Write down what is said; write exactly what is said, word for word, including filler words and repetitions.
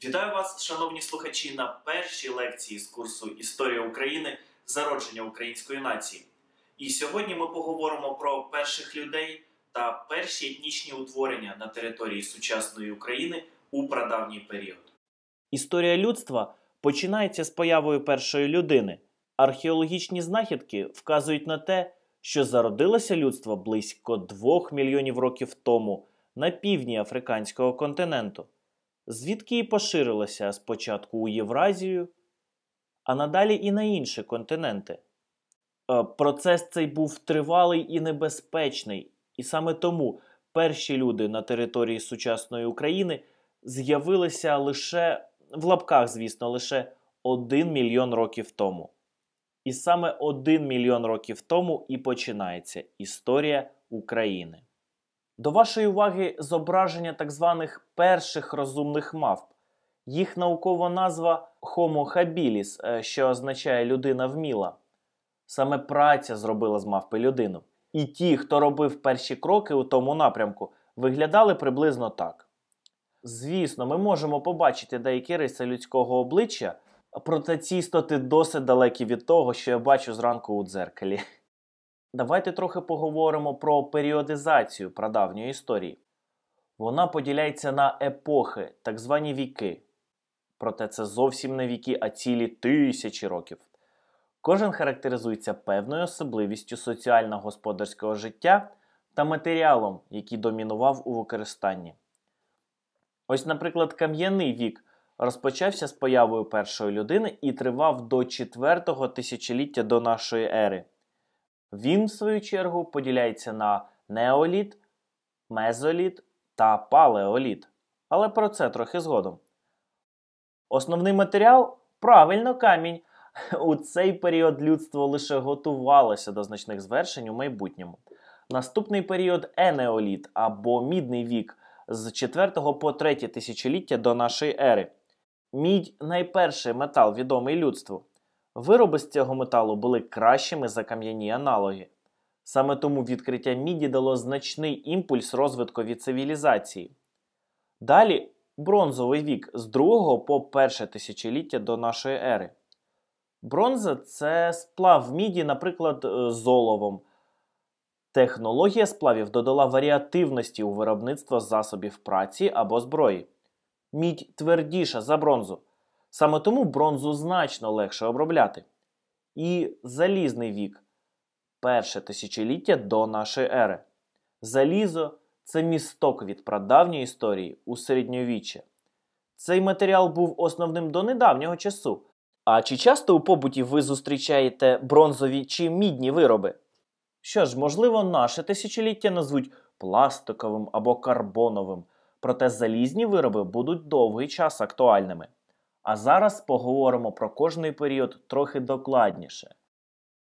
Вітаю вас, шановні слухачі, на першій лекції з курсу «Історія України. Зародження української нації». І сьогодні ми поговоримо про перших людей та перші етнічні утворення на території сучасної України у прадавній період. Історія людства починається з появою першої людини. Археологічні знахідки вказують на те, що зародилося людство близько двох мільйонів років тому на півдні африканського континенту, звідки і поширилося спочатку у Євразію, а надалі і на інші континенти. Процес цей був тривалий і небезпечний, і саме тому перші люди на території сучасної України з'явилися лише, в лапках, звісно, лише один мільйон років тому. І саме один мільйон років тому і починається історія України. До вашої уваги зображення так званих перших розумних мавп. Їх наукова назва Homo habilis, що означає «людина вміла». Саме праця зробила з мавпи людину. І ті, хто робив перші кроки у тому напрямку, виглядали приблизно так. Звісно, ми можемо побачити деякі риси людського обличчя, проте ці істоти досить далекі від того, що я бачу зранку у дзеркалі. Давайте трохи поговоримо про періодизацію прадавньої історії. Вона поділяється на епохи, так звані віки. Проте це зовсім не віки, а цілі тисячі років. Кожен характеризується певною особливістю соціально-господарського життя та матеріалом, який домінував у використанні. Ось, наприклад, кам'яний вік розпочався з появою першої людини і тривав до четвертого тисячоліття до нашої ери. Він, в свою чергу, поділяється на неоліт, мезоліт та палеоліт. Але про це трохи згодом. Основний матеріал – правильно, камінь. У цей період людство лише готувалося до значних звершень у майбутньому. Наступний період – енеоліт або мідний вік з четвертого по третє тисячоліття до нашої ери. Мідь – найперший метал, відомий людству. Вироби з цього металу були кращими за кам'яні аналоги. Саме тому відкриття міді дало значний імпульс розвиткові цивілізації. Далі – бронзовий вік з другого по перше тисячоліття до нашої ери. Бронза – це сплав міді, наприклад, з оловом. Технологія сплавів додала варіативності у виробництво засобів праці або зброї. Мідь твердіша за бронзу. Саме тому бронзу значно легше обробляти. І залізний вік – перше тисячоліття до нашої ери. Залізо – це місток від прадавньої історії у середньовіччя. Цей матеріал був основним до недавнього часу. А чи часто у побуті ви зустрічаєте бронзові чи мідні вироби? Що ж, можливо, наше тисячоліття назвуть пластиковим або карбоновим, проте залізні вироби будуть довгий час актуальними. А зараз поговоримо про кожний період трохи докладніше.